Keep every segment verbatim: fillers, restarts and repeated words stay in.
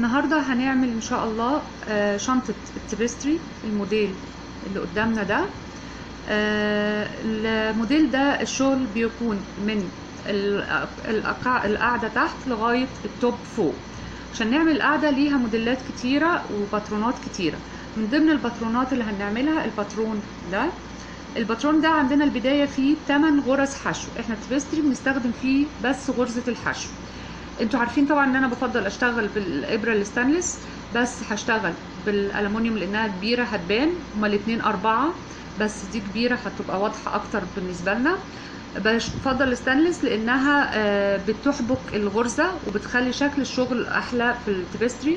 النهارده هنعمل ان شاء الله آه، شنطة التبستري الموديل اللي قدامنا ده. آه، الموديل ده الشغل بيكون من القاعدة تحت لغاية التوب فوق. عشان نعمل القاعدة ليها موديلات كتيرة وباترونات كتيرة. من ضمن الباترونات اللي هنعملها الباترون ده. الباترون ده عندنا البداية فيه تمن غرز حشو. احنا التبستري بنستخدم فيه بس غرزة الحشو. انتوا عارفين طبعا ان انا بفضل اشتغل بالابره الستانلس، بس هشتغل بالالومنيوم لانها كبيره هتبان. هما الاتنين اربعه بس دي كبيره هتبقى واضحه اكتر بالنسبه لنا. بفضل الستانلس لانها بتحبك الغرزه وبتخلي شكل الشغل احلى في التبستري.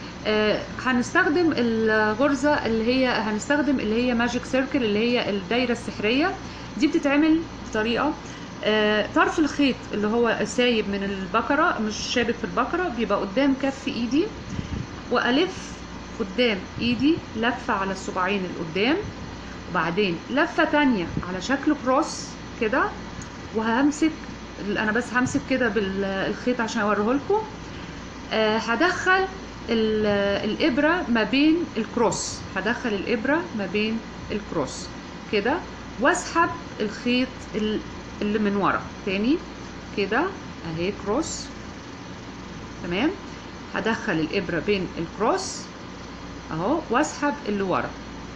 هنستخدم الغرزه اللي هي هنستخدم اللي هي ماجيك سيركل، اللي هي الدايره السحريه. دي بتتعمل بطريقه طرف الخيط اللي هو سايب من البكرة، مش شابك في البكرة، بيبقى قدام كف ايدي، والف قدام ايدي لفة على الصباعين اللي قدام، وبعدين لفة تانية على شكل كروس كده، وهمسك انا بس همسك كده بالخيط عشان اوريهولكم. أه هدخل الابرة ما بين الكروس، هدخل الابرة ما بين الكروس كده، واسحب الخيط اللي من ورا تاني كده اهي كروس. تمام، هدخل الابره بين الكروس اهو واسحب اللي ورا.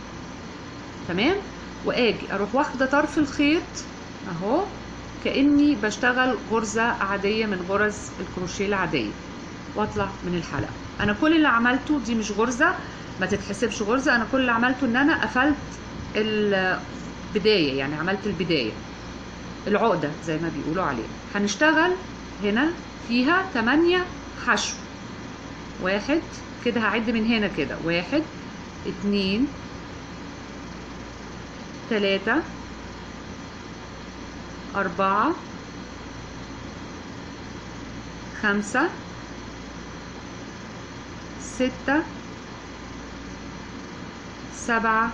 تمام، واجي اروح واخده طرف الخيط اهو كاني بشتغل غرزه عاديه من غرز الكروشيه العاديه، واطلع من الحلقه. انا كل اللي عملته دي مش غرزه، ما تتحسبش غرزه. انا كل اللي عملته ان انا قفلت البدايه، يعني عملت البدايه العقدة زي ما بيقولوا عليها. هنشتغل هنا فيها تمانية حشو. واحد كده، هعد من هنا كده، واحد اتنين تلاتة أربعة خمسة ستة سبعة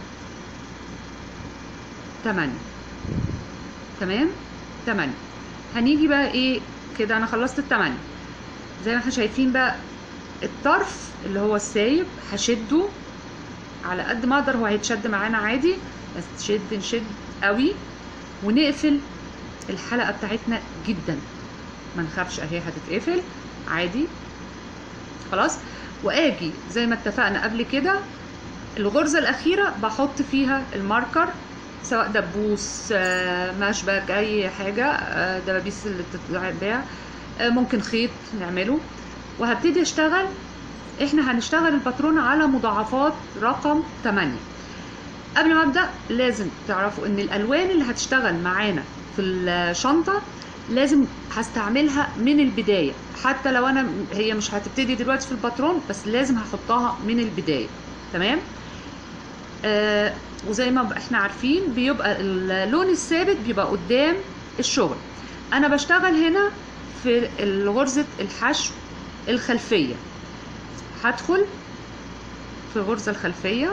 تمانية. تمام، تمانية. هنيجي بقى ايه كده، انا خلصت التمانية زي ما احنا شايفين. بقى الطرف اللي هو السايب هشده على قد ما اقدر، هو هيتشد معانا عادي بس تشد نشد قوي ونقفل الحلقة بتاعتنا جدا، ما نخافش اهي هتتقفل عادي خلاص. واجي زي ما اتفقنا قبل كده الغرزة الاخيرة بحط فيها الماركر، سواء دبوس مشبك اي حاجه، دبابيس اللي بتتباع، ممكن خيط نعمله. وهبتدي اشتغل. احنا هنشتغل الباترون على مضاعفات رقم تمانية. قبل ما ابدا لازم تعرفوا ان الالوان اللي هتشتغل معانا في الشنطه لازم هستعملها من البدايه، حتى لو انا هي مش هتبتدي دلوقتي في الباترون، بس لازم هحطها من البدايه. تمام. آه وزي ما احنا عارفين بيبقى اللون الثابت بيبقى قدام الشغل. انا بشتغل هنا في غرزة الحشو الخلفية. هدخل في الغرزة الخلفية.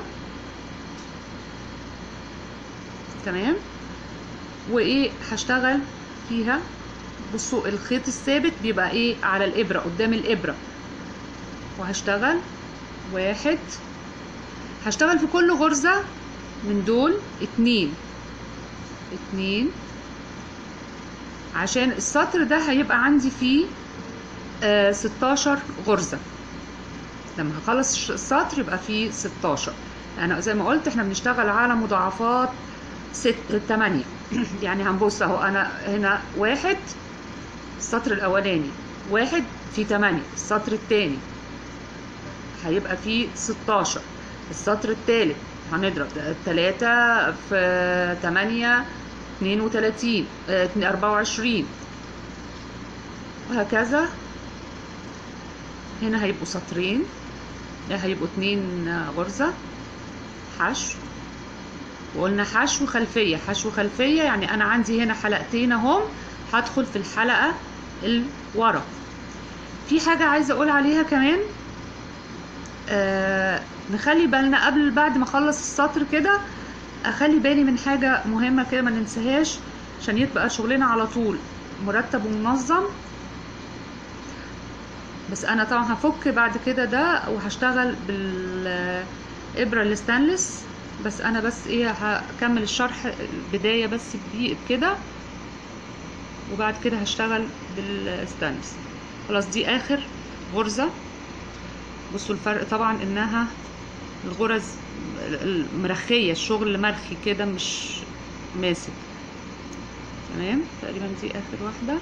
تمام، وايه هشتغل فيها. بصوا الخيط الثابت بيبقى ايه على الابرة قدام الابرة، وهشتغل واحد. هشتغل في كل غرزة من دول اتنين اتنين عشان السطر ده هيبقى عندي فيه آه ستاشر غرزة. لما هخلص السطر يبقى فيه ستاشر. انا زي ما قلت احنا بنشتغل على مضاعفات ست تمانية. يعني هنبص اهو، انا هنا واحد السطر الاولاني، واحد في تمانية السطر التاني هيبقى فيه ستاشر. السطر الثالث هنضرب تلاتة في تمانية اتنين وتلاتين، اربعة وعشرين، وهكذا. هنا هيبقوا سطرين، هيبقوا اتنين غرزة حشو. وقلنا حشو خلفية، حشو خلفية يعني انا عندي هنا حلقتين اهم، هدخل في الحلقة اللي ورا. في حاجة عايزة اقول عليها كمان، آه نخلي بالنا قبل بعد ما اخلص السطر كده، اخلي بالي من حاجه مهمه كده ما ننساهاش عشان يبقى شغلنا على طول مرتب ومنظم. بس انا طبعا هفك بعد كده ده وهشتغل بالابره الستانلس، بس انا بس ايه هكمل الشرح البدايه بس بدي بكده، وبعد كده هشتغل بالستانلس. خلاص دي اخر غرزه. بصوا الفرق طبعا انها الغرز المرخيه، الشغل مرخي كده مش ماسك. تمام، تقريبا دي اخر واحده.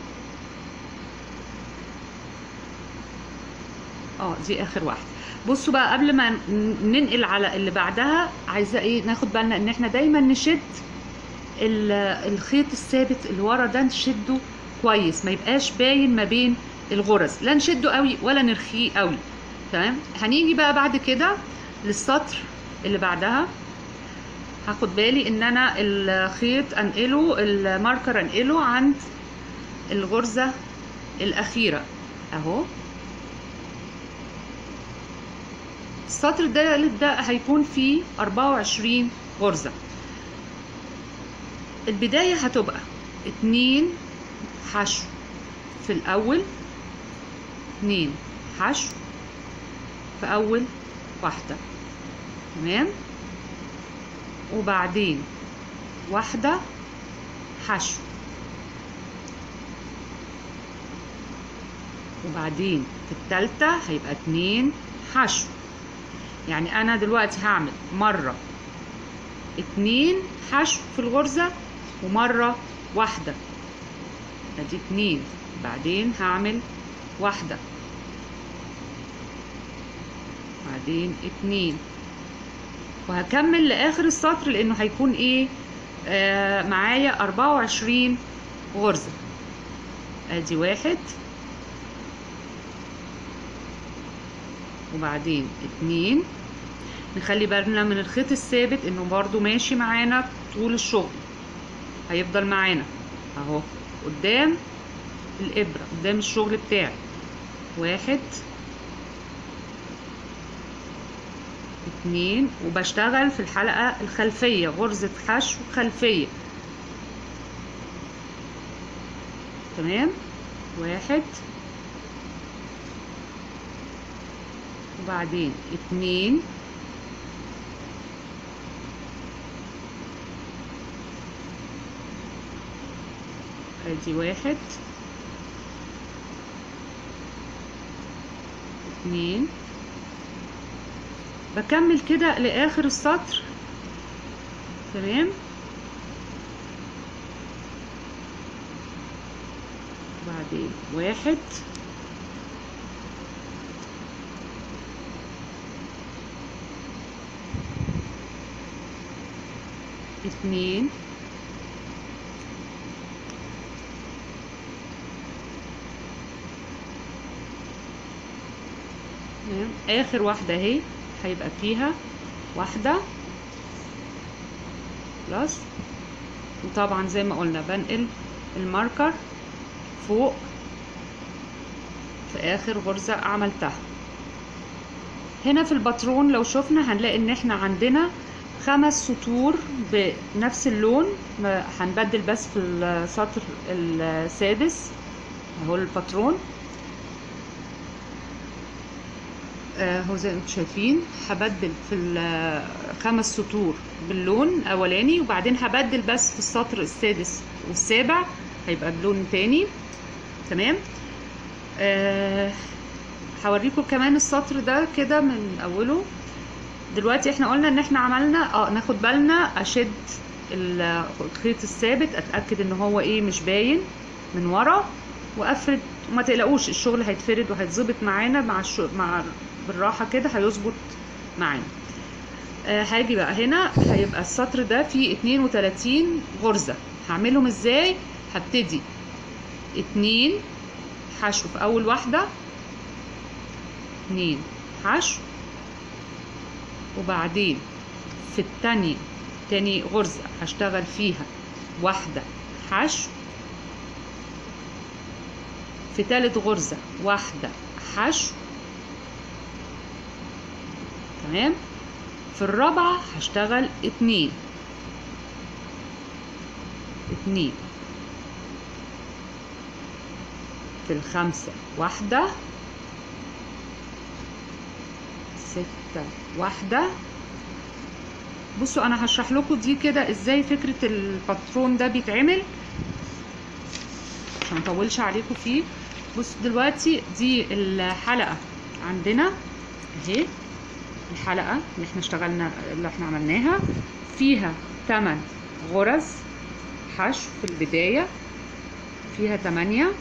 اه دي اخر واحده. بصوا بقى قبل ما ننقل على اللي بعدها، عايزه ايه ناخد بالنا ان احنا دايما نشد الخيط الثابت اللي ورا ده، نشده كويس ما يبقاش باين ما بين الغرز، لا نشده قوي ولا نرخيه قوي. تمام. هنيجي بقى بعد كده للسطر اللي بعدها، هاخد بالي ان انا الخيط انقله، الماركر انقله عند الغرزه الاخيره اهو. السطر ده ده هيكون فيه أربعة وعشرين غرزة. البداية هتبقى اتنين حشو في الأول، اتنين حشو في أول واحدة. تمام. وبعدين واحدة حشو، وبعدين في التالتة هيبقى اتنين حشو. يعني انا دلوقتي هعمل مرة اتنين حشو في الغرزة ومرة واحدة، ادي اتنين، بعدين هعمل واحدة، بعدين اتنين، وهكمل لاخر السطر لانه هيكون ايه آه معايا أربعة وعشرين غرزة. ادي واحد، وبعدين اتنين. نخلي بالنا من الخيط الثابت انه برضو ماشي معانا طول الشغل، هيفضل معانا اهو قدام الابرة، قدام الشغل بتاعي. واحد، اتنين، وبشتغل في الحلقة الخلفية غرزة حشو خلفية. تمام. واحد، وبعدين اتنين، ادي واحد، اتنين، بكمل كده لاخر السطر. تمام. بعدين واحد، اتنين، اخر واحدة اهي هيبقى فيها واحدة خلاص. وطبعا زي ما قلنا بنقل الماركر فوق في اخر غرزة عملتها. هنا في الباترون لو شفنا هنلاقي ان احنا عندنا خمس سطور بنفس اللون، هنبدل بس في السطر السادس اهو الباترون اهو زي ما انتم شايفين. هبدل في الخمس سطور باللون الاولاني، وبعدين هبدل بس في السطر السادس والسابع هيبقى بلون تاني. تمام. أه هوريكم كمان السطر ده كده من اوله. دلوقتي احنا قلنا ان احنا عملنا اه ناخد بالنا اشد الخيط الثابت، اتاكد ان هو ايه مش باين من ورا، وافرد. وما تقلقوش الشغل هيتفرد وهيتظبط معانا مع الشغل مع بالراحه كده هيظبط معانا. آه هاجي بقى هنا هيبقى السطر ده فيه اتنين وتلاتين غرزه. هعملهم ازاي؟ هبتدي اتنين حشو في اول واحده، اتنين حشو، وبعدين في التانية تاني غرزة هشتغل فيها واحدة حشو، في تالت غرزة واحدة حشو. تمام. في الرابعة هشتغل اتنين اتنين، في الخامسة واحدة، ستة واحدة. بصوا انا هشرح لكم دي كده ازاي فكرة الباترون ده بيتعمل عشان مطولش عليكم فيه. بصوا دلوقتي دي الحلقة عندنا اهي، الحلقة اللي احنا اشتغلنا اللي احنا عملناها فيها تمن غرز حشو في البداية، فيها تمانية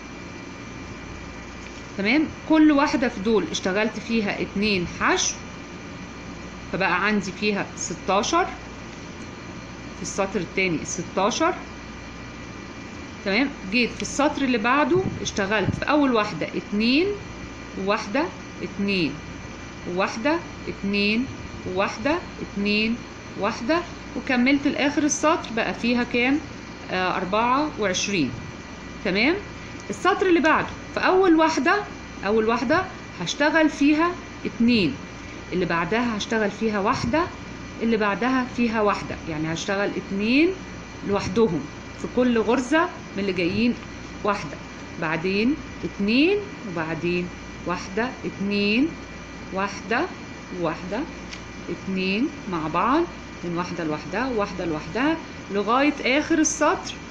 تمام. كل واحدة في دول اشتغلت فيها اتنين حشو، فبقى عندي فيها ستاشر في السطر التاني ستاشر تمام. جيت في السطر اللي بعده اشتغلت في اول واحدة اتنين وواحدة اتنين وواحدة اتنين وواحدة اتنين واحدة، وكملت لاخر السطر بقى فيها كام؟ آه اربعة وعشرين تمام. السطر اللي بعده في اول واحدة اول واحدة هشتغل فيها اتنين، اللي بعدها هشتغل فيها واحدة، اللي بعدها فيها واحدة، يعني هشتغل اتنين لوحدهم في كل غرزة من اللي جايين واحدة، بعدين اتنين وبعدين واحدة اتنين واحدة واحدة اتنين مع بعض، من واحدة لوحدها وواحدة لوحدها لغاية آخر السطر